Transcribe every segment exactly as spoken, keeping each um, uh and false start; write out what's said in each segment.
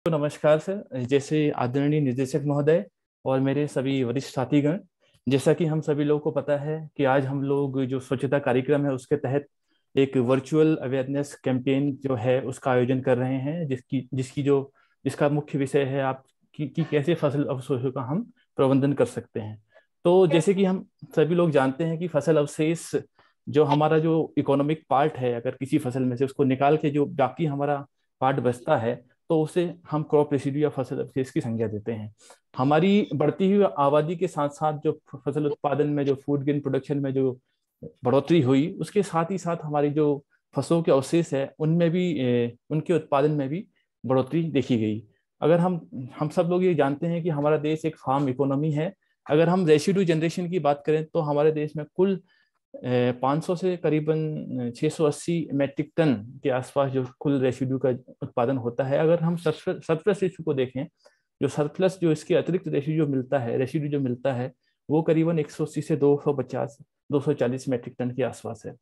तो नमस्कार सर। जैसे आदरणीय निर्देशक महोदय और मेरे सभी वरिष्ठ साथीगण, जैसा कि हम सभी लोगों को पता है कि आज हम लोग जो स्वच्छता कार्यक्रम है उसके तहत एक वर्चुअल अवेयरनेस कैंपेन जो है उसका आयोजन कर रहे हैं, जिसकी जिसकी जो जिसका मुख्य विषय है आप कि, कि कैसे फसल अवशेषों का हम प्रबंधन कर सकते हैं। तो जैसे कि हम सभी लोग जानते हैं कि फसल अवशेष जो हमारा जो इकोनॉमिक पार्ट है, अगर किसी फसल में से उसको निकाल के जो बाकी हमारा पार्ट बचता है तो उसे हम क्रॉप रेसिड्यू या फसल अवशेष की संज्ञा देते हैं। हमारी बढ़ती हुई आबादी के साथ साथ जो फसल उत्पादन में, जो फूड ग्रेन प्रोडक्शन में जो बढ़ोतरी हुई, उसके साथ ही साथ हमारी जो फसलों के अवशेष है उनमें भी ए, उनके उत्पादन में भी बढ़ोतरी देखी गई। अगर हम हम सब लोग ये जानते हैं कि हमारा देश एक फार्म इकोनॉमी है। अगर हम रेसिड्यू जनरेशन की बात करें तो हमारे देश में कुल पाँच सौ से करीबन छह सौ अस्सी मैट्रिक टन के आसपास जो कुल रेसिड्यू का उत्पादन होता है। अगर हम सरप्लस रेशियो को देखें, जो सरप्लस जो इसके अतिरिक्त रेसिड्यू मिलता है रेसिड्यू जो मिलता है वो करीबन एक सौ अस्सी से दो सौ पचास दो सौ चालीस मैट्रिक टन के आसपास है।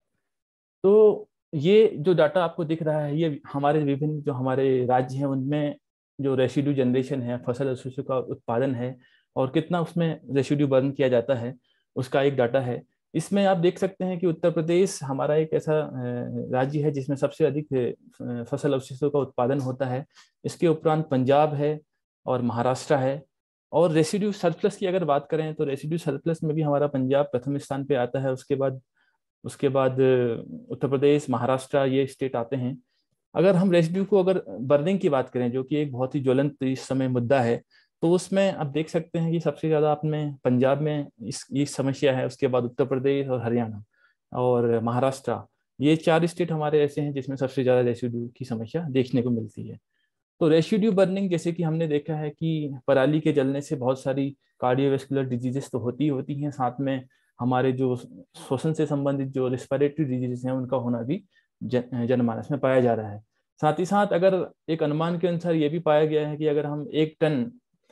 तो ये जो डाटा आपको दिख रहा है ये हमारे विभिन्न जो हमारे राज्य हैं उनमें जो रेसिड्यू जनरेशन है, फसल अवशेषों का उत्पादन है और कितना उसमें रेसिड्यू बर्न किया जाता है, उसका एक डाटा है। इसमें आप देख सकते हैं कि उत्तर प्रदेश हमारा एक ऐसा राज्य है जिसमें सबसे अधिक फसल अवशेषों का उत्पादन होता है। इसके उपरांत पंजाब है और महाराष्ट्र है। और रेसिड्यू सरप्लस की अगर बात करें तो रेसिड्यू सरप्लस में भी हमारा पंजाब प्रथम स्थान पे आता है। उसके बाद उसके बाद उत्तर प्रदेश, महाराष्ट्र, ये स्टेट आते हैं। अगर हम रेसिड्यू को अगर बर्निंग की बात करें, जो कि एक बहुत ही ज्वलंत इस समय मुद्दा है, तो उसमें आप देख सकते हैं कि सबसे ज्यादा आपने पंजाब में इस ये समस्या है। उसके बाद उत्तर प्रदेश और हरियाणा और महाराष्ट्र, ये चार स्टेट हमारे ऐसे हैं जिसमें सबसे ज्यादा रेसिड्यू की समस्या देखने को मिलती है। तो रेसिड्यू बर्निंग, जैसे कि हमने देखा है कि पराली के जलने से बहुत सारी कार्डियोवैस्कुलर डिजीजेस तो होती ही होती हैं, साथ में हमारे जो श्वसन से संबंधित जो रेस्पिरेटरी डिजीजेस हैं उनका होना भी जन, जनमानस में पाया जा रहा है। साथ ही साथ अगर एक अनुमान के अनुसार ये भी पाया गया है कि अगर हम एक टन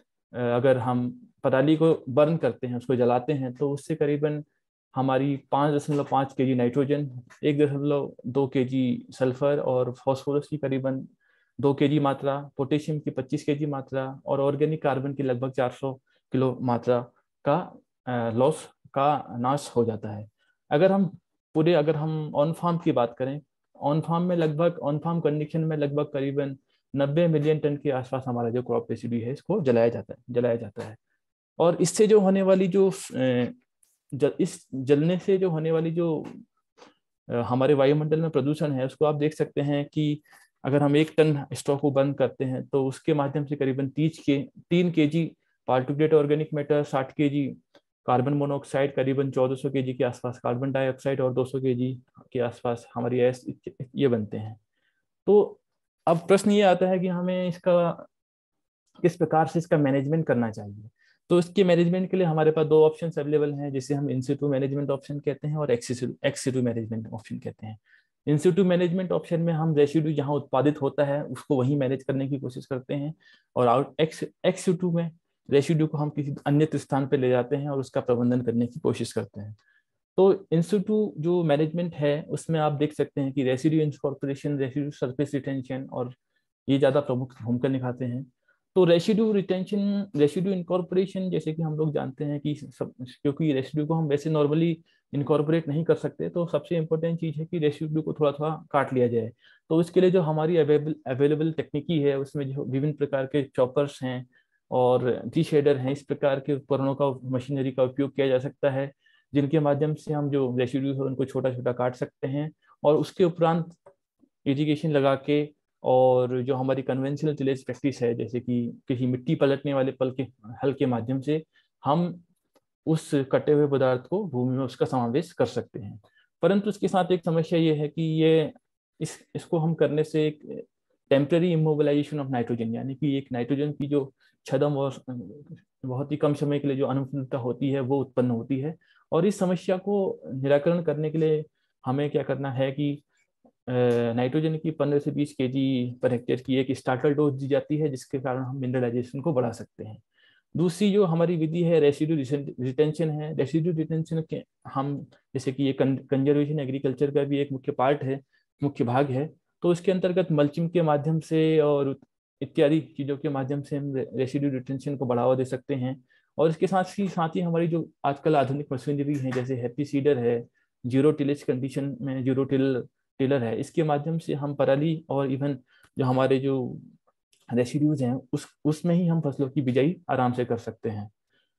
अगर हम पराली को बर्न करते हैं, उसको जलाते हैं, तो उससे करीबन हमारी पाँच दशमलव पाँच के जी नाइट्रोजन, एक दशमलव दो के जी सल्फर और फॉस्फोरस की करीबन दो के जी मात्रा, पोटेशियम की पच्चीस के जी मात्रा और ऑर्गेनिक कार्बन की लगभग चार सौ किलो मात्रा का लॉस का नाश हो जाता है। अगर हम पूरे अगर हम ऑन फार्म की बात करें, ऑन फार्म में लगभग ऑन फार्म कंडीशन में लगभग करीबन नब्बे मिलियन टन के आसपास हमारा जो क्रॉप रेसिड्यू है इसको जलाया जाता है जलाया जाता है और इससे जो होने वाली जो जल, इस जलने से जो होने वाली जो हमारे वायुमंडल में प्रदूषण है उसको आप देख सकते हैं कि अगर हम एक टन स्टॉक को बंद करते हैं तो उसके माध्यम से करीबन तीस के तीन के जी पार्टिकुलेट ऑर्गेनिक मैटर, साठ के जी कार्बन मोनोऑक्साइड, करीबन चौदह सौ के जी के आसपास कार्बन डाइऑक्साइड और दो सौ के जी के आसपास हमारी गैस ये बनते हैं। तो अब प्रश्न ये आता है कि हमें इसका किस प्रकार से इसका मैनेजमेंट करना चाहिए। तो इसके मैनेजमेंट के लिए हमारे पास दो ऑप्शन अवेलेबल हैं, जिसे हम इन सिटू मैनेजमेंट ऑप्शन कहते हैं और एक्स सिटू मैनेजमेंट ऑप्शन कहते हैं। इन सिटू मैनेजमेंट ऑप्शन में हम रेसिड्यू जहां उत्पादित होता है उसको वहीं मैनेज करने की कोशिश करते हैं और आउट एक्स एक्स सिटू में रेसिड्यू को हम किसी अन्य स्थान पर ले जाते हैं और उसका प्रबंधन करने की कोशिश करते हैं। तो इंस्टीट्यूट जो मैनेजमेंट है उसमें आप देख सकते हैं कि residue incorporation, residue surface retention और ये ज़्यादा प्रमुख भूमिका निभाते हैं। तो रेसिड्यू रिटेंशन, रेसिड्यू इनकॉर्पोरेशन, जैसे कि हम लोग जानते हैं कि सब क्योंकि रेसिड्यू को हम वैसे नॉर्मली इनकॉर्पोरेट नहीं कर सकते, तो सबसे इंपॉर्टेंट चीज़ है कि रेसिड्यू को थोड़ा थोड़ा काट लिया जाए। तो इसके लिए जो हमारी अवेलेबल अवेलेबल तकनीकी है उसमें जो विभिन्न प्रकार के चॉपर्स हैं और डी शेडर हैं, इस प्रकार के उपकरणों का, मशीनरी का उपयोग किया जा सकता है जिनके माध्यम से हम जो रेसिड्यू है उनको छोटा छोटा काट सकते हैं और उसके उपरांत इरिगेशन लगा के और जो हमारी कन्वेंशनल टिलेज प्रैक्टिस है, जैसे कि किसी मिट्टी पलटने वाले पल के हल के माध्यम से हम उस कटे हुए पदार्थ को भूमि में उसका समावेश कर सकते हैं। परंतु इसके साथ एक समस्या ये है कि ये इस इसको हम करने से एक टेम्पररी इमोबिलाइजेशन ऑफ नाइट्रोजन, यानी कि एक नाइट्रोजन की जो छदम और बहुत ही कम समय के लिए जो अनुपलब्धता होती है वो उत्पन्न होती है। और इस समस्या को निराकरण करने के लिए हमें क्या करना है कि नाइट्रोजन की पंद्रह से बीस के जी पर हेक्टेयर की एक स्टार्टर डोज दी जाती है, जिसके कारण हम मिनरलाइजेशन को बढ़ा सकते हैं। दूसरी जो हमारी विधि है रेसिड्यू रिटेंशन है। रेसिड्यू रिटेंशन के हम जैसे कि ये कंजर्वेशन एग्रीकल्चर का भी एक मुख्य पार्ट है, मुख्य भाग है। तो इसके अंतर्गत मल्चिंग के माध्यम से और इत्यादि चीज़ों के माध्यम से हम रेसिड्यू रिटेंशन को बढ़ावा दे सकते हैं। और इसके साथ ही साथ ही हमारी जो आजकल आधुनिक मशीनरी है, जैसे हैप्पी सीडर है, जीरो टिलेज कंडीशन में जीरो टिल टिलर है, इसके माध्यम से हम पराली और इवन जो हमारे जो रेसिड्यूज हैं उस उसमें ही हम फसलों की बिजाई आराम से कर सकते हैं।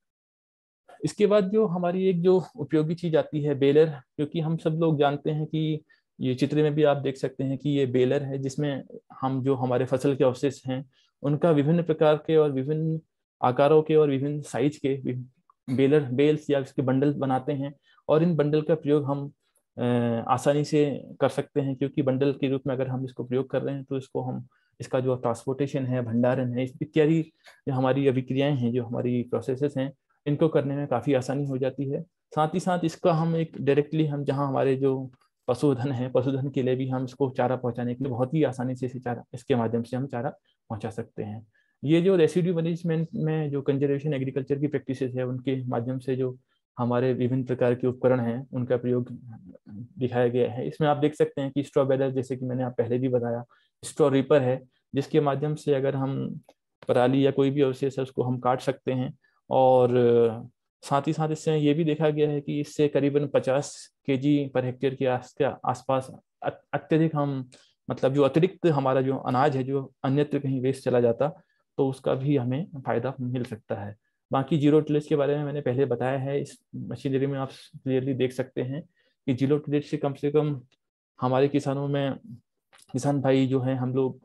इसके बाद जो हमारी एक जो उपयोगी चीज आती है बेलर, क्योंकि हम सब लोग जानते हैं कि ये चित्र में भी आप देख सकते हैं कि ये बेलर है, जिसमें हम जो हमारे फसल के अवशेष हैं उनका विभिन्न प्रकार के और विभिन्न आकारों के और विभिन्न साइज के बेलर बेल्स या इसके बंडल बनाते हैं। और इन बंडल का प्रयोग हम अ, आसानी से कर सकते हैं, क्योंकि बंडल के रूप में अगर हम इसको प्रयोग कर रहे हैं तो इसको हम इसका जो ट्रांसपोर्टेशन है, भंडारण है, इत्यादि जो हमारी अभिक्रियाएं हैं, जो हमारी प्रोसेसेस हैं, इनको करने में काफ़ी आसानी हो जाती है। साथ ही साथ इसका हम एक डायरेक्टली हम जहाँ हमारे जो पशुधन है, पशुधन के लिए भी हम इसको चारा पहुंचाने के लिए बहुत ही आसानी से इसे चारा इसके माध्यम से हम चारा पहुंचा सकते हैं। ये जो रेसिड्यू मैनेजमेंट में जो कंजर्वेशन एग्रीकल्चर की प्रैक्टिसेस है, उनके माध्यम से जो हमारे विभिन्न प्रकार के उपकरण हैं उनका प्रयोग दिखाया गया है। इसमें आप देख सकते हैं कि स्ट्रॉ बेलर, जैसे कि मैंने आप पहले भी बताया, स्ट्रॉ रीपर है, जिसके माध्यम से अगर हम पराली या कोई भी अवशेष है उसको हम काट सकते हैं। और साथ ही साथ इससे ये भी देखा गया है कि इससे करीबन पचास केजी पर हेक्टेयर के आस के आसपास अत्यधिक हम मतलब जो अतिरिक्त हमारा जो अनाज है जो अन्यत्र कहीं वेस्ट चला जाता, तो उसका भी हमें फायदा मिल सकता है। बाकी जीरो टिलेज के बारे में मैंने पहले बताया है। इस मशीनरी में आप क्लियरली देख सकते हैं कि जीरो टिलेज से कम से कम हमारे किसानों में किसान भाई जो हैं हम लोग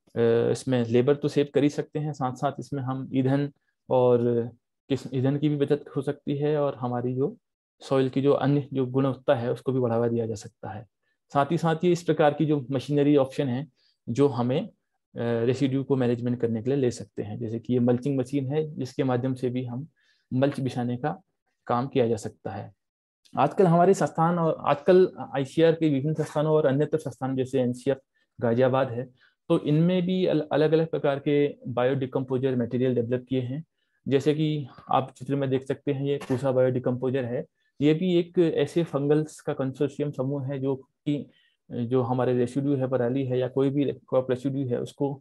इसमें लेबर तो सेव कर ही सकते हैं, साथ साथ इसमें हम ईंधन और किस ईंधन की भी बचत हो सकती है, और हमारी जो सॉइल की जो अन्य जो गुणवत्ता है उसको भी बढ़ावा दिया जा सकता है। साथ ही साथ ये इस प्रकार की जो मशीनरी ऑप्शन है जो हमें रेसिड्यू को मैनेजमेंट करने के लिए ले सकते हैं, जैसे कि ये मल्चिंग मशीन है जिसके माध्यम से भी हम मल्च बिछाने का काम किया जा सकता है। आजकल हमारे संस्थान और आजकल आईसीआर के विभिन्न संस्थानों और अन्यत्र संस्थान जैसे एनसीएफ गाजियाबाद है, तो इनमें भी अलग अलग प्रकार के बायोडिकम्पोजर मटेरियल डेवलप किए हैं। जैसे कि आप चित्र में देख सकते हैं, ये पूसा बायोडिकम्पोजर है। ये भी एक ऐसे फंगल्स का कंसोर्शियम समूह है जो कि जो हमारे रेसिड्यू है, पराली है या कोई भी क्रॉप रेसिड्यू है, उसको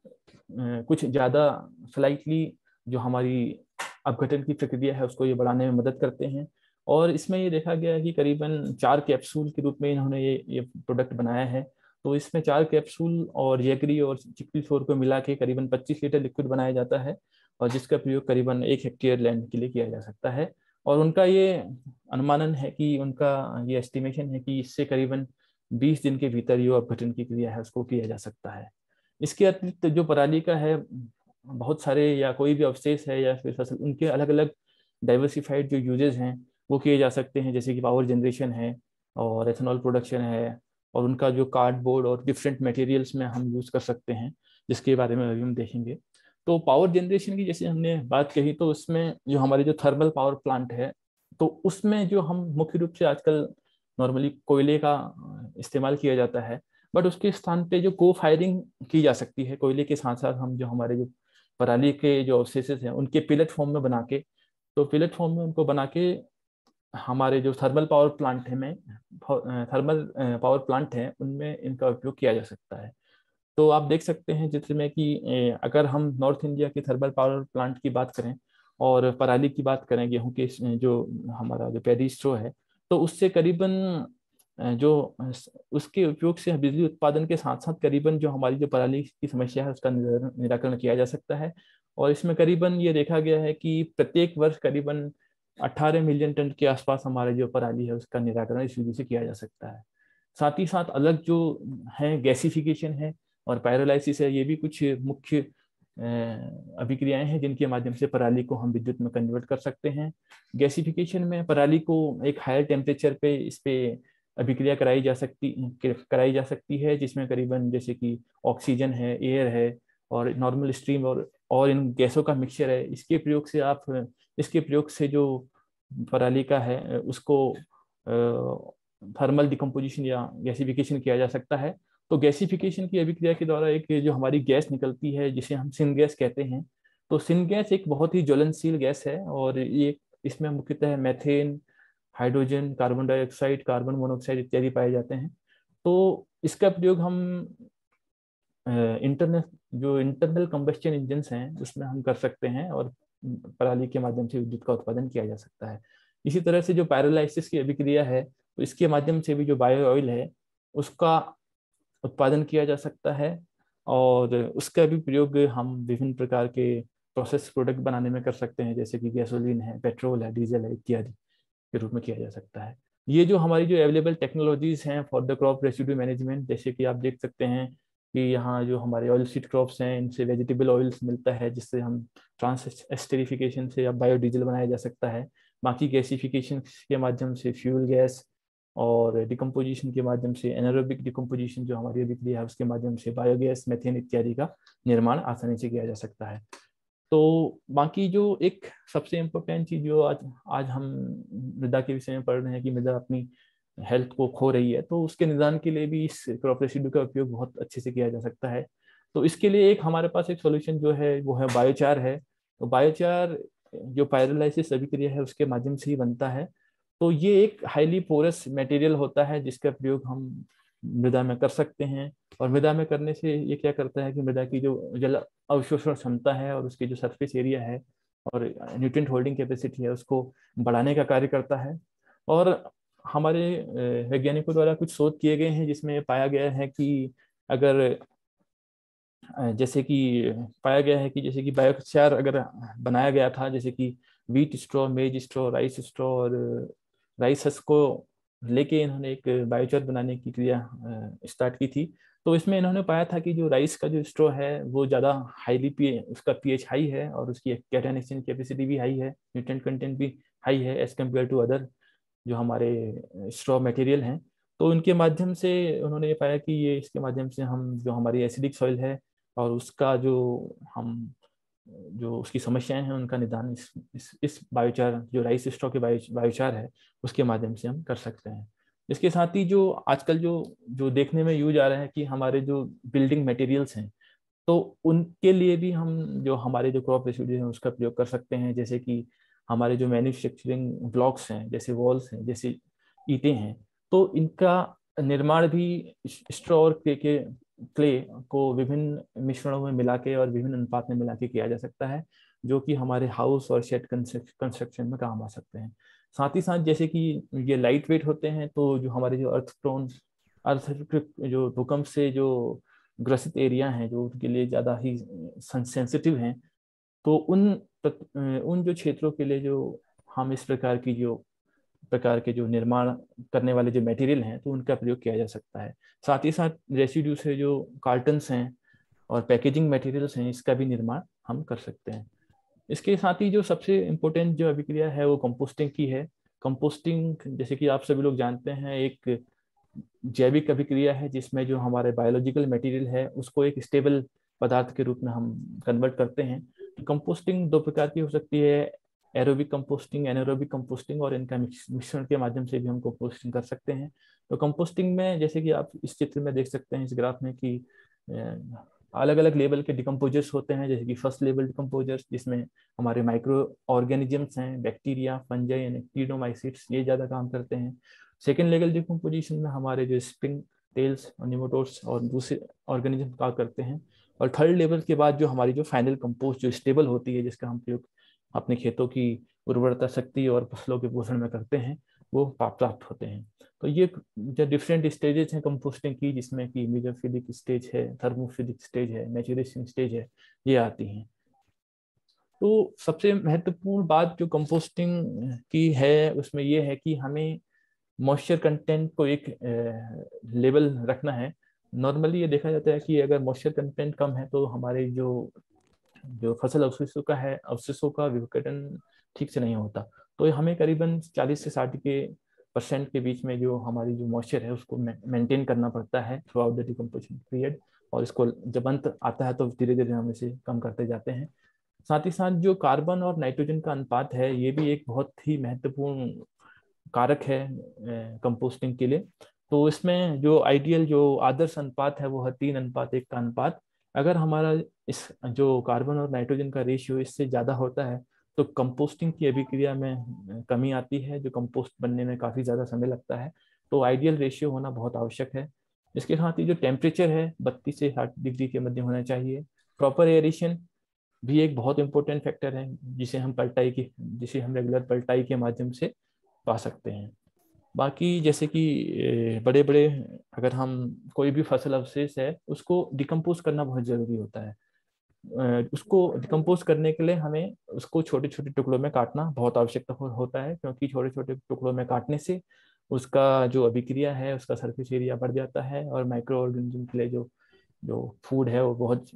कुछ ज़्यादा स्लाइटली जो हमारी अपघटन की प्रक्रिया है उसको ये बढ़ाने में मदद करते हैं। और इसमें ये देखा गया है कि करीबन चार कैप्सूल के रूप में इन्होंने ये ये प्रोडक्ट बनाया है। तो इसमें चार कैप्सूल और येगरी और चिकपी फ्लोर को मिला के करीबन पच्चीस लीटर लिक्विड बनाया जाता है, और जिसका प्रयोग करीबन एक हेक्टेयर लैंड के लिए किया जा सकता है। और उनका ये अनुमानन है कि उनका ये एस्टिमेशन है कि इससे करीबन बीस दिन के भीतर जो अपघटन की क्रिया है उसको किया जा सकता है। इसके अतिरिक्त जो पराली का है, बहुत सारे या कोई भी अवशेष है या फिर फसल, उनके अलग अलग डाइवर्सिफाइड जो यूजेस हैं वो किए जा सकते हैं, जैसे कि पावर जनरेशन है और एथेनॉल प्रोडक्शन है, और उनका जो कार्डबोर्ड और डिफरेंट मटेरियल्स में हम यूज़ कर सकते हैं, जिसके बारे में अभी हम देखेंगे। तो पावर जनरेशन की जैसे हमने बात कही, तो उसमें जो हमारे जो थर्मल पावर प्लांट है, तो उसमें जो हम मुख्य रूप से आजकल नॉर्मली कोयले का इस्तेमाल किया जाता है, बट उसके स्थान पे जो को फायरिंग की जा सकती है कोयले के साथ साथ, हम जो हमारे जो पराली के जो अवशेषेस हैं उनके पिलेट फॉर्म में बना के, तो पिलेट फॉर्म में उनको बना के हमारे जो थर्मल पावर प्लांट है में थर्मल पावर प्लांट है उनमें इनका उपयोग किया जा सकता है। तो आप देख सकते हैं चित्र में कि अगर हम नॉर्थ इंडिया के थर्मल पावर प्लांट की बात करें और पराली की बात करें, गेहूं के जो हमारा जो पैडी स्ट्रो है, तो उससे करीबन जो उसके उपयोग से बिजली उत्पादन के साथ साथ करीबन जो हमारी जो पराली की समस्या है उसका निराकरण किया जा सकता है। और इसमें करीबन ये देखा गया है कि प्रत्येक वर्ष करीबन अठारह मिलियन टन के आसपास हमारे जो पराली है उसका निराकरण इस विधि से किया जा सकता है। साथ ही साथ अलग जो है गैसिफिकेशन है और पायरोलाइसिस है, ये भी कुछ मुख्य अभिक्रियाएं हैं जिनके माध्यम से पराली को हम विद्युत में कन्वर्ट कर सकते हैं। गैसिफिकेशन में पराली को एक हायर टेम्परेचर पे इस पे अभिक्रिया कराई जा सकती कराई जा सकती है, जिसमें करीबन जैसे कि ऑक्सीजन है, एयर है और नॉर्मल स्ट्रीम और और इन गैसों का मिक्सचर है। इसके प्रयोग से आप इसके प्रयोग से जो पराली का है उसको थर्मल डिकम्पोजिशन या गैसिफिकेशन किया जा सकता है। तो गैसिफिकेशन की अभिक्रिया के द्वारा एक जो हमारी गैस निकलती है जिसे हम सिन गैस कहते हैं, तो सिन गैस एक बहुत ही ज्वलनशील गैस है, और ये इसमें मुख्यतः methane, hydrogen, carbon dioxide, carbon monoxide इत्यादि पाए जाते हैं। तो इसका प्रयोग हम इंटरनल जो इंटरनल कंबस्शन इंजन्स हैं उसमें हम कर सकते हैं, और पराली के माध्यम से विद्युत का उत्पादन किया जा सकता है। इसी तरह से जो पायरोलाइसिस की अभिक्रिया है, तो इसके माध्यम से भी जो बायो ऑयल है उसका उत्पादन किया जा सकता है, और उसका भी प्रयोग हम विभिन्न प्रकार के प्रोसेस प्रोडक्ट बनाने में कर सकते हैं, जैसे कि गैसोलीन है, पेट्रोल है, डीजल है इत्यादि के रूप में किया जा सकता है। ये जो हमारी जो अवेलेबल टेक्नोलॉजीज हैं for the crop residue management, जैसे कि आप देख सकते हैं कि यहाँ जो हमारे ऑयल सीड क्रॉप्स हैं इनसे वेजिटेबल ऑयल्स मिलता है, जिससे हम ट्रांस एस्टेरिफिकेशन से अब बायोडीजल बनाया जा सकता है। बाकी गैसिफिकेशन के माध्यम से फ्यूल गैस, और डिकम्पोजिशन के माध्यम से एनारोबिक डिकम्पोजिशन जो हमारी अभिक्रिया है उसके माध्यम से बायोगैस, मेथेन इत्यादि का निर्माण आसानी से किया जा सकता है। तो बाकी जो एक सबसे इम्पोर्टेंट चीज जो आज आज हम मृदा के विषय में पढ़ रहे हैं कि मृदा अपनी हेल्थ को खो रही है, तो उसके निदान के लिए भी इस क्रॉप रेसिड्यू का उपयोग बहुत अच्छे से किया जा सकता है। तो इसके लिए एक हमारे पास एक सॉल्यूशन जो है वो है बायोचार है। तो बायोचार जो पायरोलाइसिस अभिक्रिया है उसके माध्यम से ही बनता है। तो ये एक हाईली पोरस मटेरियल होता है जिसका प्रयोग हम मृदा में कर सकते हैं, और मृदा में करने से ये क्या करता है कि मृदा की जो जल अवशोषण क्षमता है और उसकी जो सरफेस एरिया है और न्यूट्रिएंट होल्डिंग कैपेसिटी है उसको बढ़ाने का कार्य करता है। और हमारे वैज्ञानिकों द्वारा कुछ शोध किए गए हैं जिसमें पाया गया है कि अगर जैसे कि पाया गया है कि जैसे कि बायोचार अगर बनाया गया था, जैसे कि wheat straw, maize straw, rice straw और राइस हस्क को लेके इन्होंने एक बायोचार बनाने की क्रिया स्टार्ट की थी। तो इसमें इन्होंने पाया था कि जो राइस का जो स्ट्रॉ है वो ज़्यादा हाईली पी उसका पीएच हाई है, और उसकी कैटायन एक्सचेंज कैपेसिटी भी हाई है, न्यूट्रिएंट कंटेंट भी हाई है एज कम्पेयर टू अदर जो हमारे स्ट्रॉ मटेरियल हैं। तो इनके माध्यम से उन्होंने ये पाया कि ये इसके माध्यम से हम जो हमारी एसिडिक सॉइल है और उसका जो हम जो उसकी समस्याएं हैं उनका निदान इस इस, इस बायोचार जो राइस स्ट्रॉ के बायो बायोचार है उसके माध्यम से हम कर सकते हैं। इसके साथ ही जो आजकल जो जो देखने में यूज आ रहा है कि हमारे जो बिल्डिंग मटेरियल्स हैं, तो उनके लिए भी हम जो हमारे जो क्रॉप रेसिड्यू हैं उसका प्रयोग कर सकते हैं। जैसे कि हमारे जो मैन्युफैक्चरिंग ब्लॉक्स हैं, जैसे वॉल्स हैं, जैसे ईंटें हैं, तो इनका निर्माण भी स्ट्रॉ और क्ले के क्ले को विभिन्न मिश्रणों में मिला के और विभिन्न अनुपात में मिला के किया जा सकता है, जो कि हमारे हाउस और शेड कंस्ट्रक्शन में काम आ सकते हैं। साथ ही साथ जैसे कि ये लाइट वेट होते हैं, तो जो हमारे जो अर्थ प्रोन अर्थ जो भूकंप से जो ग्रसित एरिया हैं जो उनके लिए ज़्यादा ही सेंसिटिव हैं, तो उन उन जो क्षेत्रों के लिए जो हम इस प्रकार की जो प्रकार के जो निर्माण करने वाले जो मटेरियल हैं तो उनका प्रयोग किया जा सकता है। साथ ही साथ रेसिड्यू से जो कार्टन्स हैं और पैकेजिंग मटेरियल्स हैं इसका भी निर्माण हम कर सकते हैं। इसके साथ ही जो सबसे इम्पोर्टेंट जो अभिक्रिया है वो कंपोस्टिंग की है। कंपोस्टिंग जैसे कि आप सभी लोग जानते हैं एक जैविक अभिक्रिया है जिसमें जो हमारे बायोलॉजिकल मटेरियल है उसको एक स्टेबल पदार्थ के रूप में हम कन्वर्ट करते हैं। तो कंपोस्टिंग दो प्रकार की हो सकती है, एरोबिक कंपोस्टिंग, एनारोबिक कंपोस्टिंग, और इनका मिश्रण के माध्यम से भी हम कंपोस्टिंग कर सकते हैं। तो कंपोस्टिंग में जैसे कि आप इस चित्र में देख सकते हैं इस ग्राफ में कि अलग अलग लेवल के डिकम्पोजर्स होते हैं, जैसे कि फर्स्ट लेवल डिकम्पोजर्स जिसमें हमारे माइक्रो ऑर्गेनिजम्स हैं, बैक्टीरिया, फंजाई यानी कीटोमाइसिट्स, ये ज़्यादा काम करते हैं। सेकेंड लेवल डिकम्पोजिशन में हमारे जो स्प्रिंग टेल्स और निमोटोड्स और दूसरे ऑर्गेनिज्म काम करते हैं। और थर्ड लेवल के बाद जो हमारी जो फाइनल कंपोस्ट जो स्टेबल होती है जिसका हम प्रयोग अपने खेतों की उर्वरता शक्ति और फसलों के पोषण में करते हैं वो प्राप्त होते हैं। तो ये जो डिफरेंट स्टेजेस हैं कंपोस्टिंग की, जिसमें कि मेसोफिलिक स्टेज है, थर्मोफिलिक स्टेज है, मैच्योरेशन स्टेज है, ये आती हैं। तो सबसे महत्वपूर्ण बात जो कंपोस्टिंग की है उसमें ये है कि हमें मॉइस्चर कंटेंट को एक लेवल रखना है। नॉर्मली ये देखा जाता है कि अगर मॉइस्चर कंटेंट कम है तो हमारे जो जो फसल अवशेषों का है अवशेषों का विघटन ठीक से नहीं होता। तो हमें करीबन चालीस से साठ के परसेंट के बीच में जो हमारी जो मॉइस्चर है उसको मेंटेन करना पड़ता है throughout the decomposition period, और इसको जब अंत आता है तो धीरे धीरे हम इसे कम करते जाते हैं। साथ ही साथ जो कार्बन और नाइट्रोजन का अनुपात है ये भी एक बहुत ही महत्वपूर्ण कारक है कंपोस्टिंग के लिए। तो इसमें जो आइडियल जो आदर्श अनुपात है वो है तीन अनुपात एक का अनुपात। अगर हमारा इस जो कार्बन और नाइट्रोजन का रेशियो इससे ज़्यादा होता है तो कंपोस्टिंग की अभिक्रिया में कमी आती है, जो कंपोस्ट बनने में काफ़ी ज़्यादा समय लगता है। तो आइडियल रेशियो होना बहुत आवश्यक है। इसके साथ ही जो टेम्परेचर है बत्तीस से साठ डिग्री के मध्य होना चाहिए। प्रॉपर एयरेशन भी एक बहुत इंपॉर्टेंट फैक्टर है जिसे हम पलटाई की जिसे हम रेगुलर पलटाई के माध्यम से पा सकते हैं। बाकी जैसे कि बड़े बड़े अगर हम कोई भी फसल अवशेष है उसको डिकम्पोज करना बहुत ज़रूरी होता है। उसको डिकम्पोज करने के लिए हमें उसको छोटे छोटे टुकड़ों में काटना बहुत आवश्यकता हो, होता है, क्योंकि छोटे छोटे टुकड़ों में काटने से उसका जो अभिक्रिया है उसका सरफेस एरिया बढ़ जाता है और माइक्रो ऑर्गेनिज्म के लिए जो जो फूड है वो बहुत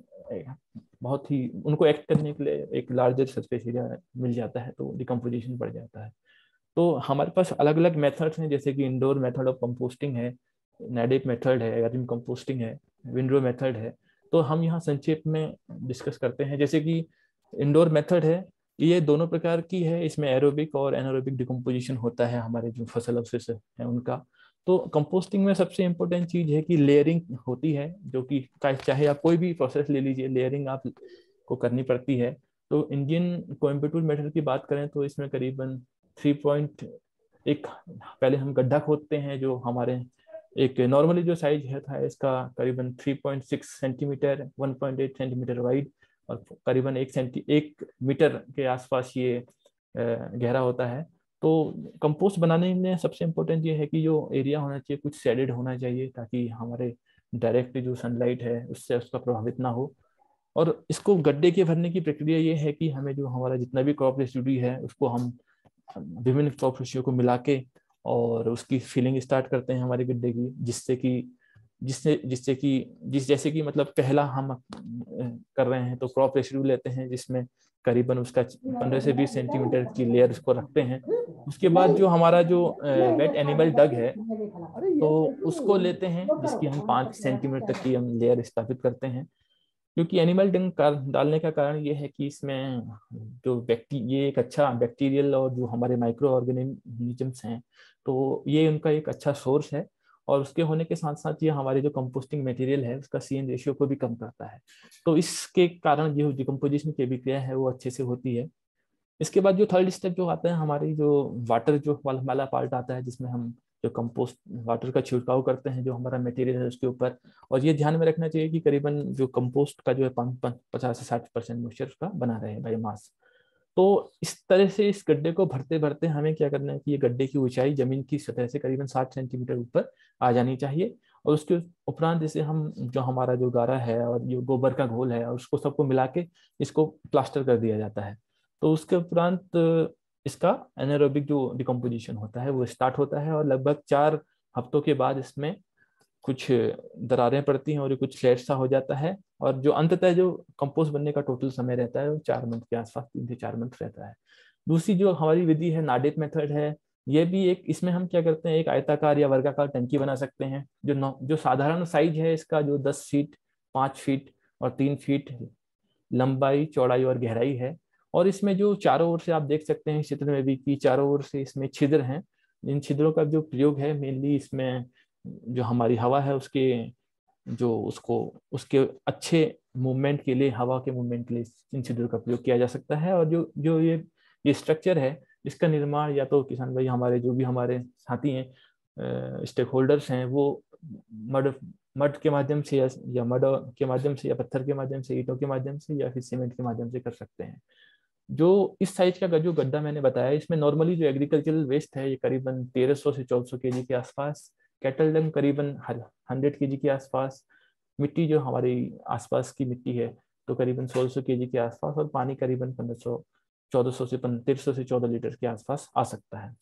बहुत ही उनको एक्ट करने के लिए एक लार्जर सरफेस एरिया मिल जाता है, तो डिकम्पोजिशन बढ़ जाता है। तो हमारे पास अलग अलग मेथड्स हैं, जैसे कि इंडोर मेथड ऑफ कंपोस्टिंग है, नेडिप मेथड है, एरिम कंपोस्टिंग है, विंडरो मेथड है। तो हम यहाँ संक्षेप में डिस्कस करते हैं। जैसे कि इंडोर मेथड है, ये दोनों प्रकार की है, इसमें एरोबिक और एनारोबिक डिकम्पोजिशन होता है हमारे जो फसल अवशेष है उनका। तो कंपोस्टिंग में सबसे इम्पोर्टेंट चीज है कि लेयरिंग होती है, जो कि चाहे आप कोई भी प्रोसेस ले लीजिए, लेयरिंग आप को करनी पड़ती है। तो इंडियन कोयम्बटूर मेथड की बात करें तो इसमें करीबन थ्री पॉइंट एक पहले हम गड्ढा खोदते हैं, जो हमारे एक नॉर्मली जो साइज है था इसका करीबन three point six centimetre, one point eight centimetre wide और करीबन एक सेंटी एक मीटर के आसपास ये गहरा होता है। तो कंपोस्ट बनाने में सबसे इम्पोर्टेंट ये है कि जो एरिया होना चाहिए कुछ शेडेड होना चाहिए, ताकि हमारे डायरेक्ट जो सनलाइट है उससे उसका प्रभावित ना हो। और इसको गड्ढे के भरने की प्रक्रिया ये है कि हमें जो हमारा जितना भी क्रॉप रेसिड्यू है उसको हम विभिन्न क्रॉप रेशियो को मिला के और उसकी फिलिंग स्टार्ट करते हैं हमारे गड्ढे की, जिससे कि जिससे जिससे कि जिस जैसे कि मतलब पहला हम कर रहे हैं तो क्रॉप रेशियो लेते हैं जिसमें करीबन उसका पंद्रह से बीस सेंटीमीटर की लेयर उसको रखते हैं। उसके बाद जो हमारा जो वेट एनिमल डग है तो उसको लेते हैं, जिसकी हम पाँच सेंटीमीटर तक की हम लेयर स्थापित करते हैं। क्योंकि एनिमल डंग डालने का कारण ये है कि इसमें जो बैक्टी ये एक अच्छा बैक्टीरियल और जो हमारे माइक्रो ऑर्गेनिजम्स हैं तो ये उनका एक अच्छा सोर्स है, और उसके होने के साथ साथ ये हमारे जो कंपोस्टिंग मटेरियल है उसका सी एन रेशियो को भी कम करता है। तो इसके कारण जो डिकम्पोजिशन की अभिक्रिया है वो अच्छे से होती है। इसके बाद जो थर्ड स्टेप जो आता है हमारी जो वाटर जो वाला पार्ट आता है, जिसमें हम जो कंपोस्ट वाटर का छिड़काव करते हैं जो हमारा मटेरियल है उसके ऊपर। और ये ध्यान में रखना चाहिए कि करीबन जो कंपोस्ट का जो है पचास से साठ परसेंट मॉइस्चर उसका बना रहे बायोमास। तो इस तरह से इस गड्ढे को भरते भरते हमें क्या करना है कि ये गड्ढे की ऊंचाई जमीन की सतह से करीबन साठ सेंटीमीटर ऊपर आ जानी चाहिए। और उसके उपरांत जैसे हम जो हमारा जो गारा है और जो गोबर का घोल है उसको सबको मिला के इसको प्लास्टर कर दिया जाता है। तो उसके उपरांत इसका एनारोबिक जो डिकम्पोजिशन होता है वो स्टार्ट होता है, और लगभग चार हफ्तों के बाद इसमें कुछ दरारें पड़ती हैं और कुछ फ्लैट सा हो जाता है। और जो अंततः जो कंपोस्ट बनने का टोटल समय रहता है वो चार मंथ के आसपास, तीन से चार मंथ रहता है। दूसरी जो हमारी विधि है नाडेप मेथड है, ये भी एक इसमें हम क्या करते हैं एक आयताकार या वर्गाकार टंकी बना सकते हैं। जो जो साधारण साइज है इसका जो दस फीट पाँच फीट और तीन फीट लंबाई चौड़ाई और गहराई है। और इसमें जो चारों ओर से आप देख सकते हैं इस चित्र में भी कि चारों ओर से इसमें छिद्र हैं। इन छिद्रों का जो प्रयोग है मेनली इसमें जो हमारी हवा है उसके जो उसको उसके अच्छे मूवमेंट के लिए, हवा के मूवमेंट के लिए इन छिद्रों का प्रयोग किया जा सकता है। और जो जो ये ये स्ट्रक्चर है इसका निर्माण या तो किसान भाई हमारे जो भी हमारे साथी हैं स्टेक होल्डर्स हैं वो मड मड के माध्यम से या, या मड के माध्यम से या पत्थर के माध्यम से, ईंटों के माध्यम से या फिर सीमेंट के माध्यम से कर सकते हैं। जो इस साइज का जो गड्ढा मैंने बताया इसमें नॉर्मली जो एग्रीकल्चरल वेस्ट है ये करीबन तेरह सौ से चौदह सौ केजी के आसपास, कैटल डंग करीबन हंड्रेड केजी के आसपास, मिट्टी जो हमारी आसपास की मिट्टी है तो करीबन सोलह सौ केजी के आसपास, और पानी करीबन पंद्रह सौ चौदह सौ से तेरह सौ से चौदह लीटर के आसपास आ सकता है।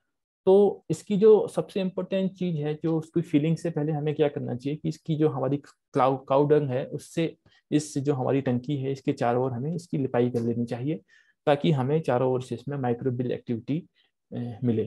तो इसकी जो सबसे इम्पोर्टेंट चीज है जो उसकी फीलिंग से पहले हमें क्या करना चाहिए कि इसकी जो हमारी क्लाउ काउ डंग है उससे इस जो हमारी टंकी है इसके चारों ओर हमें इसकी लिपाई कर लेनी चाहिए, ताकि हमें चारों ओर से इसमें माइक्रोबियल एक्टिविटी मिले।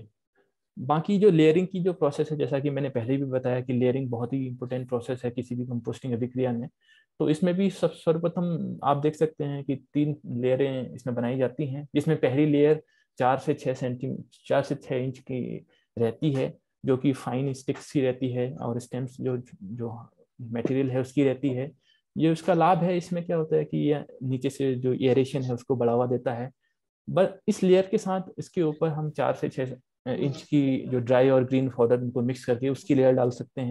बाकी जो लेयरिंग की जो प्रोसेस है, जैसा कि मैंने पहले भी बताया कि लेयरिंग बहुत ही इंपॉर्टेंट प्रोसेस है किसी भी कंपोस्टिंग अभिक्रिया में। तो इसमें भी सब सर्वप्रथम आप देख सकते हैं कि तीन लेयरें इसमें बनाई जाती हैं, जिसमें पहली लेयर चार से छः सेंटीमीटर चार से छः इंच की रहती है, जो कि फाइन स्टिक्स की रहती है, और स्टेम्स जो जो मटेरियल है उसकी रहती है। ये उसका लाभ है, इसमें क्या होता है कि ये नीचे से जो एयरेशन है उसको बढ़ावा देता है। बट इस लेयर के साथ इसके ऊपर हम चार से छः इंच की जो ड्राई और ग्रीन पाउडर उनको मिक्स करके उसकी लेयर डाल सकते हैं।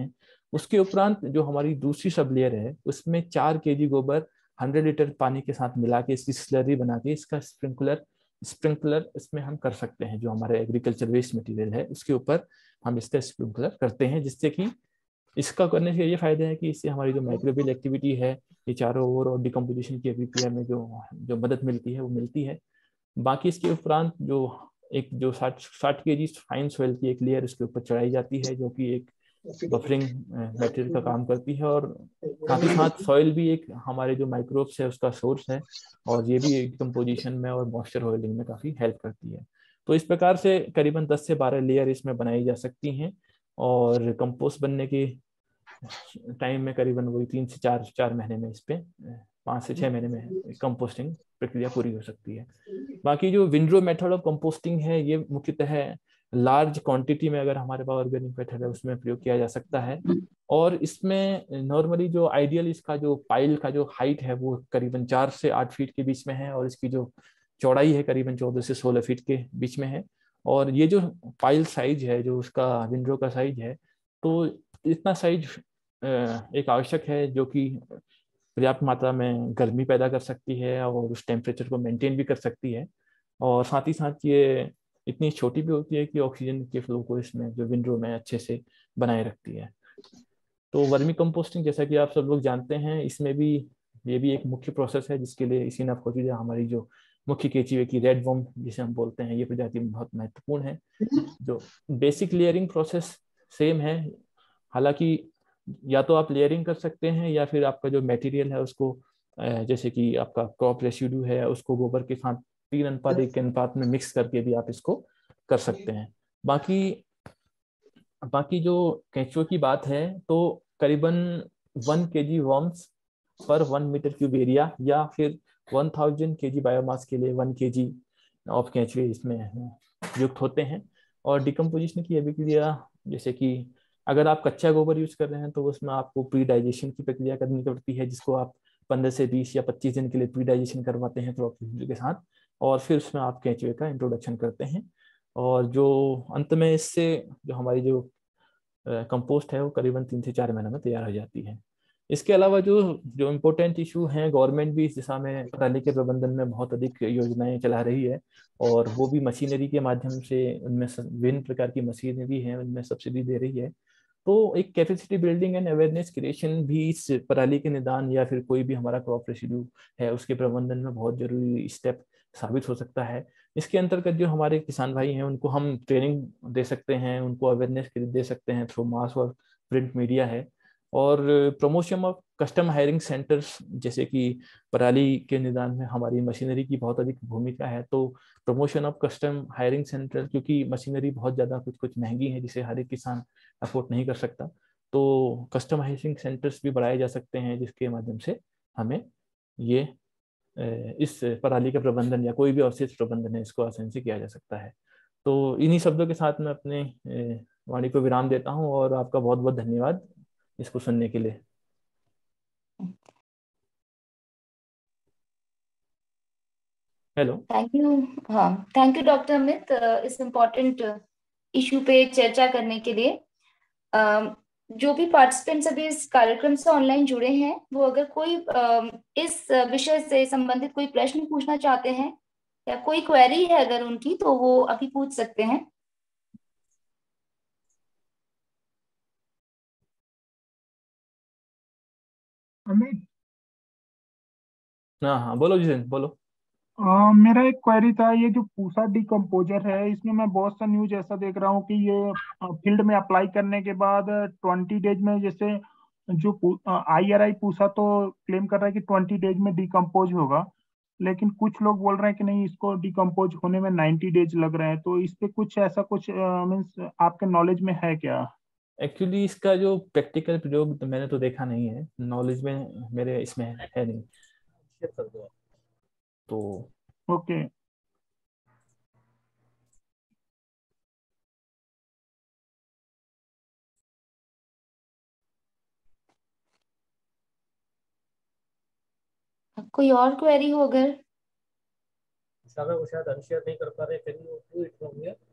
उसके उपरांत जो हमारी दूसरी सब लेयर है उसमें चार केजी गोबर हंड्रेड लीटर पानी के साथ मिला के इसकी स्लरी बना के इसका स्प्रिंकलर स्प्रिंकलर इसमें हम कर सकते हैं। जो हमारे एग्रीकल्चर वेस्ट मटेरियल है उसके ऊपर हम इसका स्प्रिंकलर करते हैं, जिससे कि इसका करने से ये फायदा है कि इससे हमारी जो माइक्रोबियल एक्टिविटी है ये चारों ओर और डिकम्पोजिशन की प्रक्रिया में जो जो मदद मिलती है वो मिलती है। बाकी इसके उपरांत जो एक जो साठ साठ के जी फाइन सॉइल की एक लेयर उसके ऊपर चढ़ाई जाती है, जो कि एक बफरिंग मटेरियल का काम करती है, और साथ ही साथ सॉइल भी एक हमारे जो माइक्रोब्स है उसका सोर्स है, और ये भी डिकम्पोजिशन में और मॉइस्चर होल्डिंग में काफ़ी हेल्प करती है। तो इस प्रकार से करीबन दस से बारह लेयर इसमें बनाई जा सकती हैं, और कंपोस्ट बनने के टाइम में करीबन वही तीन से चार चार महीने में इस पे पाँच से छः महीने में कंपोस्टिंग प्रक्रिया पूरी हो सकती है। बाकी जो विंड्रो मेथड ऑफ कंपोस्टिंग है ये मुख्यतः लार्ज क्वांटिटी में अगर हमारे पास ऑर्गेनिक मेथड है उसमें प्रयोग किया जा सकता है, और इसमें नॉर्मली जो आइडियल इसका जो पाइल का जो हाइट है वो करीबन चार से आठ फीट के बीच में है, और इसकी जो चौड़ाई है करीबन चौदह से सोलह फीट के बीच में है। और ये जो पाइल साइज है जो उसका विंडो का साइज है, तो इतना साइज एक आवश्यक है जो कि पर्याप्त मात्रा में गर्मी पैदा कर सकती है और उस टेम्परेचर को मेंटेन भी कर सकती है, और साथ ही साथ ये इतनी छोटी भी होती है कि ऑक्सीजन के फ्लो को इसमें जो विंडो में अच्छे से बनाए रखती है। तो वर्मी कंपोस्टिंग जैसा कि आप सब लोग जानते हैं इसमें भी ये भी एक मुख्य प्रोसेस है, जिसके लिए इसी नफकोचिया हमारी जो मुख्य केचुए की रेड वॉर्म जिसे हम बोलते हैं ये प्रजाति बहुत महत्वपूर्ण है। जो बेसिक लेयरिंग प्रोसेस सेम है, हालांकि या तो आप लेयरिंग कर सकते हैं या फिर आपका जो मटेरियल है उसको जैसे कि आपका क्रॉप रेसिड्यू है उसको गोबर के साथ तीन अनुपात एक के अनुपात में मिक्स करके भी आप इसको कर सकते हैं। बाकी बाकी जो केंचुए की बात है तो करीबन वन के जी वर्म्स पर वन मीटर क्यूब एरिया या फिर वन थाउजेंड के जी बायोमास के लिए वन के जी ऑफ केंचुए इसमें युक्त होते हैं। और डिकम्पोजिशन की अभिक्रिया जैसे कि अगर आप कच्चा गोबर यूज कर रहे हैं तो उसमें आपको प्री डाइजेशन की प्रक्रिया करनी पड़ती है, जिसको आप पंद्रह से बीस या पच्चीस दिन के लिए प्री डाइजेशन करवाते हैं क्रॉप के साथ, और फिर उसमें आप केंचुए का इंट्रोडक्शन करते हैं। और जो अंत में इससे जो हमारी जो कंपोस्ट है वो करीबन तीन से चार महीने में तैयार हो जाती है। इसके अलावा जो जो इम्पोर्टेंट इशू हैं, गवर्नमेंट भी इस दिशा में पराली के प्रबंधन में बहुत अधिक योजनाएं चला रही है, और वो भी मशीनरी के माध्यम से उनमें विभिन्न प्रकार की मशीनरी हैं उनमें सब्सिडी दे रही है। तो एक capacity building and awareness creation भी इस पराली के निदान या फिर कोई भी हमारा क्रॉप रेसिड्यू है उसके प्रबंधन में बहुत जरूरी स्टेप साबित हो सकता है। इसके अंतर्गत जो हमारे किसान भाई हैं उनको हम ट्रेनिंग दे सकते हैं, उनको अवेयरनेस दे सकते हैं थ्रू मास और प्रिंट मीडिया है, और promotion of custom hiring centres जैसे कि पराली के निदान में हमारी मशीनरी की बहुत अधिक भूमिका है, तो promotion of custom hiring centre क्योंकि मशीनरी बहुत ज़्यादा कुछ कुछ महंगी है जिसे हर एक किसान अफोर्ड नहीं कर सकता, तो कस्टम हायरिंग सेंटर्स भी बढ़ाए जा सकते हैं जिसके माध्यम से हमें ये इस पराली का प्रबंधन या कोई भी अवशेष प्रबंधन है इसको आसानी से किया जा सकता है। तो इन्हीं शब्दों के साथ मैं अपने वाणी को विराम देता हूँ, और आपका बहुत बहुत धन्यवाद इसको सुनने के लिए। हेलो। Thank you. हाँ, थैंक यू डॉक्टर अमित इस इम्पोर्टेंट इशू पे चर्चा करने के लिए। uh, जो भी पार्टिसिपेंट्स अभी इस कार्यक्रम से ऑनलाइन जुड़े हैं वो अगर कोई uh, इस विषय से संबंधित कोई प्रश्न पूछना चाहते हैं या कोई क्वेरी है अगर उनकी तो वो अभी पूछ सकते हैं। अमित, हाँ हाँ बोलो जी, बोलो। आ, मेरा एक क्वेरी था। ये जो पूसा डिकम्पोजर है इसमें मैं बहुत सा न्यूज ऐसा देख रहा हूँ कि ये फील्ड में अप्लाई करने के बाद ट्वेंटी डेज में, जैसे जो आई आर आई पूसा तो क्लेम कर रहा है कि ट्वेंटी डेज में डिकम्पोज होगा, लेकिन कुछ लोग बोल रहे हैं कि नहीं, इसको डिकम्पोज होने में नाइन्टी डेज लग रहे हैं। तो इस पे कुछ ऐसा कुछ मीन्स आपके नॉलेज में है क्या? एक्चुअली इसका जो प्रैक्टिकल प्रयोग तो मैंने तो देखा नहीं है, नॉलेज में मेरे इसमें है नहीं तो। ओके। कोई और क्वेरी हो अगर? वो शायद अनशेयर नहीं कर पा रहे। Can you do it from here?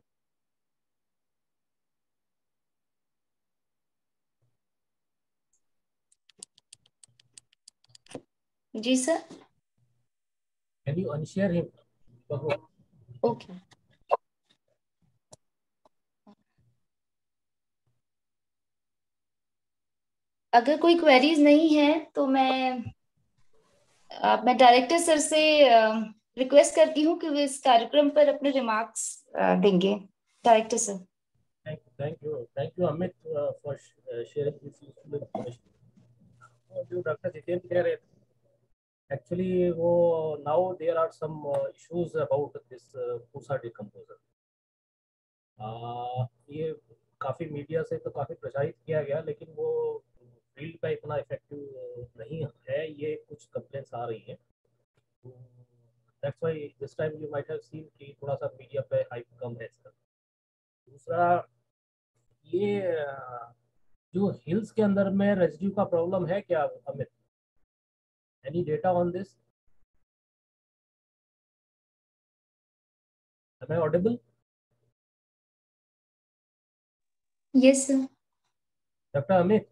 जी sir. Can you unshare him? Okay. अगर कोई क्वेरीज नहीं है तो मैं आ, मैं डायरेक्टर सर से रिक्वेस्ट करती हूँ कि वे इस कार्यक्रम पर अपने रिमार्क्स देंगे। Director sir. Thank you, thank you, thank you, Amit, uh, for sh- uh, sharing this useful information. और जो डॉक्टर जितेंद्र कह रहे थे, एक्चुअली वो now there are some issues about this Pusa decomposer. ये काफ़ी मीडिया से तो काफ़ी प्रचारित किया गया, लेकिन वो फील्ड का इतना इफेक्टिव नहीं है, ये कुछ कंप्लेंट्स आ रही हैं। That's why this time you might have seen कि थोड़ा सा मीडिया पे हाइप कम है इसका। दूसरा, ये अ, जो हिल्स के अंदर में रेजिड्यू का प्रॉब्लम है क्या Amit? Any data on this? Am I audible? Yes sir. Doctor Amit?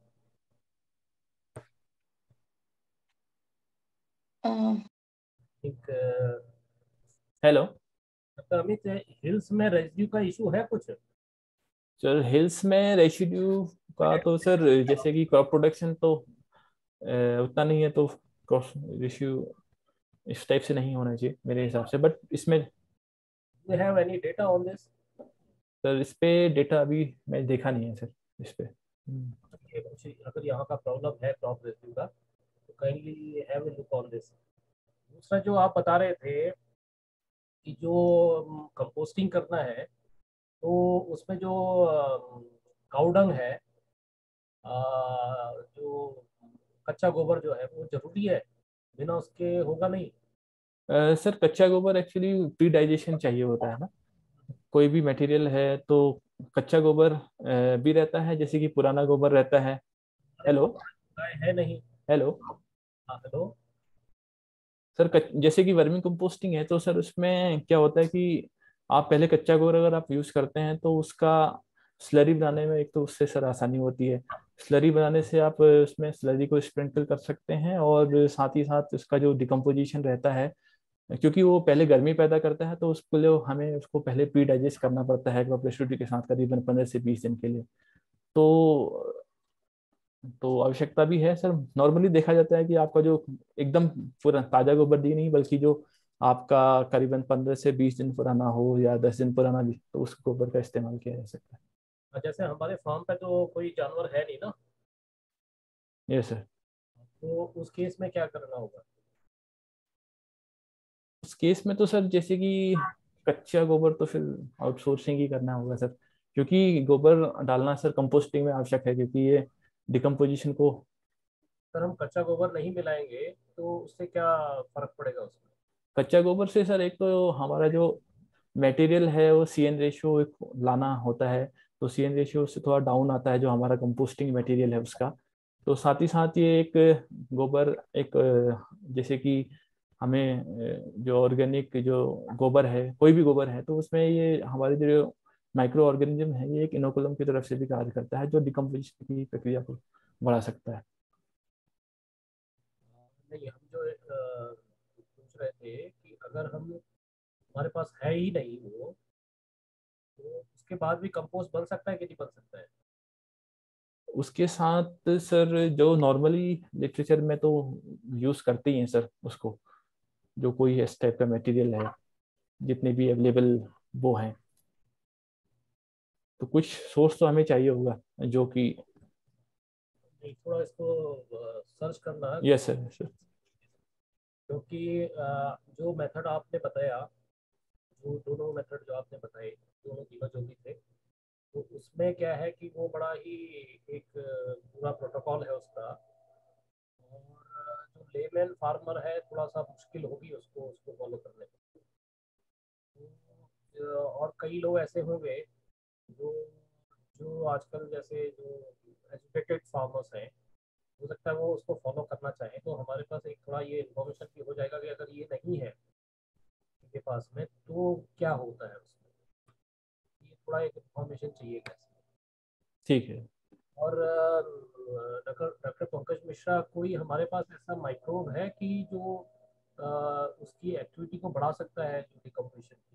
एक हेलो डॉक्टर अमित, हिल्स में रेजिड्यू का इशू है कुछ? सर। हिल्स में रेशिड्यू का तो सर जैसे कि क्रॉप प्रोडक्शन तो अ, उतना नहीं है, तो क्रॉप रेशियो इस टाइप से नहीं होना चाहिए मेरे हिसाब से। बट इसमें do have any data on this? Sir इस पे डेटा अभी मैं देखा नहीं है सर इस पे। हम्म। अगर यहाँ का प्रॉब्लम है क्रॉप रेजिड्यू का, तो kindly have a look on this. दूसरा, जो आप बता रहे थे कि जो कंपोस्टिंग करना है, तो उसमें जो काउडंग है, अ, जो कच्चा गोबर जो है वो जरूरी है, बिना उसके होगा नहीं? अ, सर कच्चा गोबर एक्चुअली प्री डाइजेशन चाहिए होता है ना। कोई भी मटेरियल है तो कच्चा गोबर अ, भी रहता है, जैसे कि पुराना गोबर रहता है। अरे हेलो वो है नहीं। हेलो हाँ, हेलो। सर कच, जैसे कि वर्मी कंपोस्टिंग है तो सर उसमें क्या होता है कि आप पहले कच्चा गोबर अगर आप यूज करते हैं तो उसका स्लरी बनाने में एक तो उससे सर आसानी होती है। स्लरी बनाने से आप उसमें स्लरी को स्प्रिंकल कर सकते हैं, और साथ ही साथ उसका जो डिकम्पोजिशन रहता है, क्योंकि वो पहले गर्मी पैदा करता है तो उसके लिए हमें उसको पहले प्री डाइजेस्ट करना पड़ता है एग्रोप्रेशरिटी के साथ करीबन पंद्रह से बीस दिन के लिए। तो तो आवश्यकता भी है सर। नॉर्मली देखा जाता है कि आपका जो एकदम पूरा ताजा गोबर दी नहीं, बल्कि जो आपका करीबन पंद्रह से बीस दिन पुराना हो या दस दिन पुराना भी, तो उस गोबर का इस्तेमाल किया जा सकता जैसे हमारे फार्म पे तो कोई जानवर है नहीं ना, है। ये सर तो उस केस में क्या करना होगा? उस केस में तो सर जैसे कि कच्चा गोबर तो फिर आउटसोर्सिंग ही करना होगा सर, क्योंकि गोबर डालना सर कंपोस्टिंग में आवश्यक है, क्योंकि ये डिकम्पोजिशन को। अगर हम कच्चा गोबर नहीं मिलाएंगे तो उससे क्या फर्क पड़ेगा उसमें? कच्चा गोबर से सर एक तो हमारा जो मटेरियल है वो सी एन रेशियो एक लाना होता है, तो सी एन रेशियो से थोड़ा डाउन आता है जो हमारा कंपोस्टिंग मटेरियल है उसका। तो साथ ही साथ ये एक गोबर एक अ, जैसे कि हमें अ, जो ऑर्गेनिक जो गोबर है, कोई भी गोबर है, तो उसमें ये हमारे जो माइक्रो ऑर्गेनिज्म है ये एक इनोकुलम की तरफ से भी कार्य करता है, जो डिकम्पोजिशन की प्रक्रिया को बढ़ा सकता है। नहीं, हम जो अ, पूछ रहे थे कि अगर हम हमारे पास है ही नहीं वो, तो उसके बाद भी कंपोस्ट बन सकता है कि नहीं बन सकता है? उसके साथ सर जो नॉर्मली लिटरेचर में तो यूज करते ही हैं सर उसको, जो कोई इस टाइप का मटेरियल है, जितने भी अवेलेबल वो हैं। तो कुछ सोर्स तो हमें चाहिए होगा जो कि। नहीं, थोड़ा इसको सर्च करना, यस सर सर। क्योंकि अ, जो मेथड आपने बताया, जो दोनों मेथड जो आपने बताए, दोनों तीनों जो भी थे, तो उसमें क्या है कि वो बड़ा ही एक अ, पूरा प्रोटोकॉल है उसका, और जो लेमैन फार्मर है थोड़ा सा मुश्किल होगी उसको उसको फॉलो करने में। तो, अ, और कई लोग ऐसे होंगे जो जो आजकल जैसे जो एजुकेटेड फार्मर्स हैं, हो सकता है वो उसको फॉलो करना चाहें, तो हमारे पास एक थोड़ा ये इन्फॉर्मेशन भी हो जाएगा कि अगर ये नहीं है के पास में तो क्या होता है उसमें। ये थोड़ा एक इन्फॉर्मेशन चाहिए कैसे। ठीक है। और डॉक्टर डॉक्टर पंकज मिश्रा, कोई हमारे पास ऐसा माइक्रोब है कि जो आ, उसकी एक्टिविटी को बढ़ा सकता है डिकम्पोजिशन की?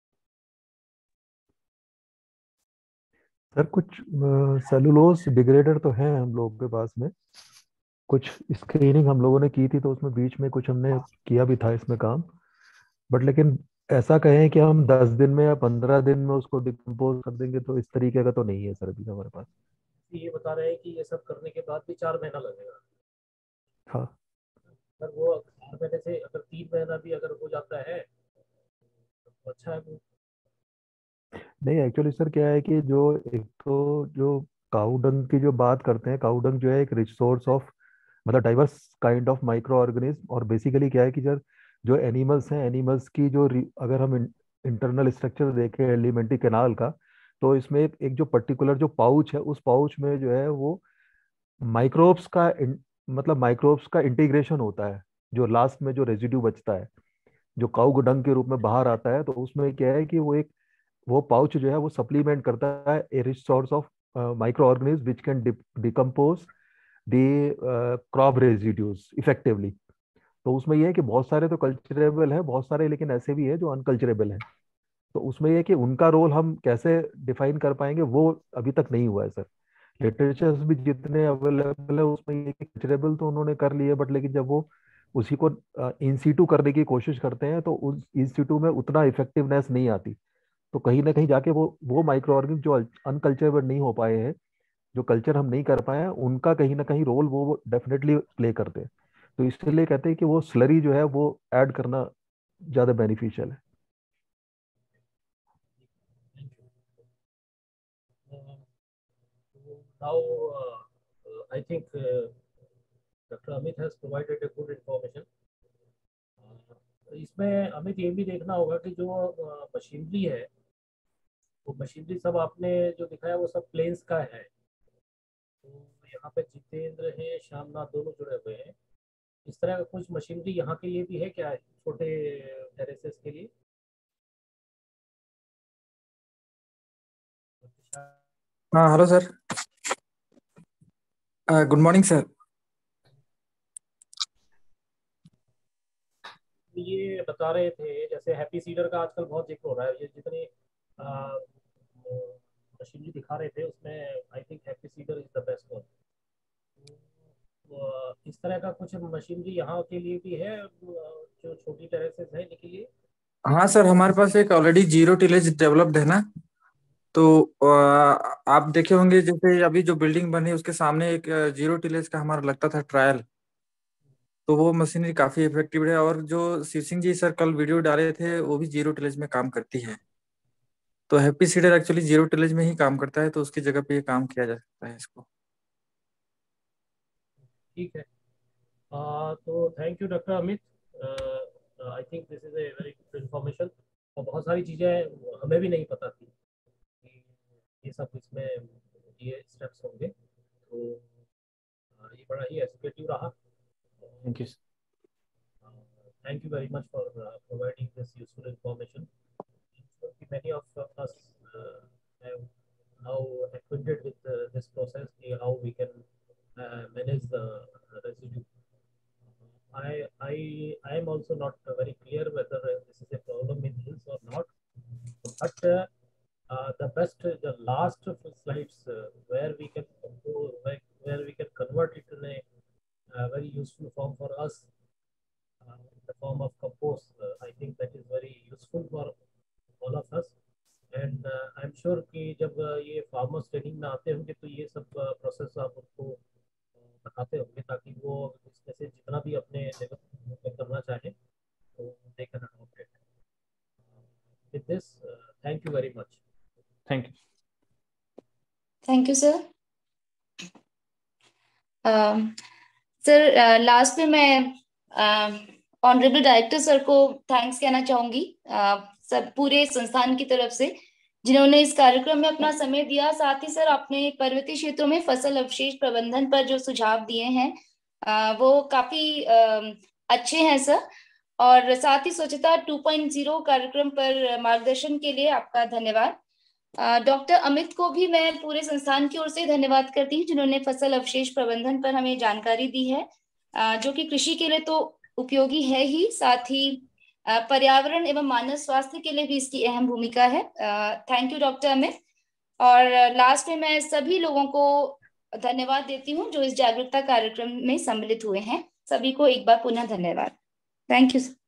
सर कुछ सेलुलोज डिग्रेडर तो हैं हम लोगों के पास में। कुछ स्क्रीनिंग हम लोगों ने की थी तो उसमें बीच में कुछ हमने किया भी था इसमें काम। बट लेकिन ऐसा कहें कि हम दस दिन में या पंद्रह दिन में उसको डिकम्पोज कर देंगे तो इस तरीके का तो नहीं है सर अभी हमारे पास। ये बता रहे हैं कि ये सब करने के बाद भी चार महीना लगेगा। हाँ अगर वो चार महीने से अगर तीन महीना भी अगर हो जाता है तो अच्छा है वो। नहीं एक्चुअली सर क्या है कि जो एक तो जो काऊ डंग की जो बात करते हैं, काऊ डंग जो है एक रिच सोर्स ऑफ मतलब diverse kind of micro organism. और बेसिकली क्या है कि सर जो एनिमल्स हैं, एनिमल्स की जो रि- अगर हम इंटरनल स्ट्रक्चर देखें एलिमेंट्री कैनाल का, तो इसमें एक, एक जो पर्टिकुलर जो पाउच है उस पाउच में जो है वो माइक्रोब्स का इन, मतलब माइक्रोब्स का इंटीग्रेशन होता है। जो लास्ट में जो रेजिड्यू बचता है जो काऊ डंग के रूप में बाहर आता है, तो उसमें क्या है कि वो एक वो पाउच जो है वो सप्लीमेंट करता है a rich source of micro organism which can decompose the crop residues effectively. तो उसमें यह है कि बहुत सारे तो कल्चरेबल है, बहुत सारे लेकिन ऐसे भी है जो अनकल्चरेबल है। तो उसमें यह है कि उनका रोल हम कैसे डिफाइन कर पाएंगे वो अभी तक नहीं हुआ है सर। लिटरेचर्स भी जितने अवेलेबल है उसमें ये कल्चरेबल तो उन्होंने कर लिए, बट लेकिन जब वो उसी को इन सीटू करने की कोशिश करते हैं तो उस इन सीटू में उतना इफेक्टिवनेस नहीं आती। तो कहीं ना कहीं जाके वो वो माइक्रो ऑर्गेनिज्म जो अनकल्चरेबल नहीं हो पाए हैं, जो कल्चर हम नहीं कर पाए हैं, उनका कहीं ना कहीं रोल वो डेफिनेटली प्ले करते हैं। तो इसलिए कहते हैं कि वो स्लरी जो है वो ऐड करना ज्यादा बेनिफिशियल है। Now, uh, I think uh, Doctor Amit has provided a good information. Uh, इसमें अमित ये भी देखना होगा कि जो मशीनरी है वो मशीनरी सब आपने जो दिखाया वो सब प्लेन्स का है। तो यहाँ पे जितेंद्र है, श्यामनाथ दोनों जुड़े हुए हैं। इस तरह का कुछ मशीनरी यहाँ के लिए भी है क्या, छोटे टेरेसेस के लिए? हाँ hello sir, good morning sir. ये बता रहे थे जैसे हैप्पी सीडर का आजकल बहुत जिक्र हो रहा है। ये जितनी मशीनरी दिखा रहे थे उसमें I think happy seeder is the best one. इस तरह का कुछ मशीनरी यहाँ के लिए भी है जो छोटी टेरेसेस है इनके लिए? हाँ सर, हमारे पास एक ऑलरेडी जीरो टिलेज डेवलप्ड है ना। तो आ, आप देखे होंगे जैसे अभी जो बिल्डिंग बनी उसके सामने एक जीरो टिलेज का हमारा लगता था ट्रायल। तो वो मशीनरी काफी इफेक्टिव है, और जो शिव सिंह जी सर कल वीडियो डाले थे वो भी जीरो टिलेज में काम करती है। तो happy seeder actually zero tillage में ही काम करता है, तो उसकी जगह पे ये काम किया जा सकता है इसको। ठीक है। uh, तो thank you doctor Amit. I think this is a very good information. और बहुत सारी चीज़ें हमें भी नहीं पता थी कि ये सब इसमें ये स्टेप्स होंगे। तो uh, ये बड़ा ही एजुकेटिव रहा। Thank you. Thank you very much for uh, providing this useful information. Many of us uh, have now acquainted with uh, this process, how we can uh, manage the residue. I I I am also not very clear whether this is a problem in hills or not, but uh, uh, the best the last slides uh, where we can go, where, where we can convert it in a uh, very useful form for us. Uh, in the form of compost, uh, I think that is very useful for all of us. And I am sure कि जब uh, ये farmers training में आते होंगे तो ये सब process आप उनको uh, बताते होंगे ताकि वो इसमें से जितना भी अपने लेवल पे करना चाहें तो they can adopt it. With this thank you very much. Thank you. Thank you sir. Sir last में मैं ऑनरेबल डायरेक्टर सर को थैंक्स कहना चाहूंगी uh, सब पूरे संस्थान की तरफ से जिन्होंने इस कार्यक्रम में अपना समय दिया। साथ ही सर आपने पर्वतीय क्षेत्रों में फसल अवशेष प्रबंधन पर जो सुझाव दिए हैं uh, वो काफी uh, अच्छे हैं सर। और साथ ही स्वच्छता टू पॉइंट ज़ीरो कार्यक्रम पर मार्गदर्शन के लिए आपका धन्यवाद। डॉक्टर अमित को भी मैं पूरे संस्थान की ओर से धन्यवाद करती हूँ, जिन्होंने फसल अवशेष प्रबंधन पर हमें जानकारी दी है, जो कि कृषि के लिए तो उपयोगी है ही, साथ ही पर्यावरण एवं मानव स्वास्थ्य के लिए भी इसकी अहम भूमिका है। Thank you doctor Amit. और लास्ट में मैं सभी लोगों को धन्यवाद देती हूँ जो इस जागरूकता कार्यक्रम में सम्मिलित हुए हैं। सभी को एक बार पुनः धन्यवाद। Thank you.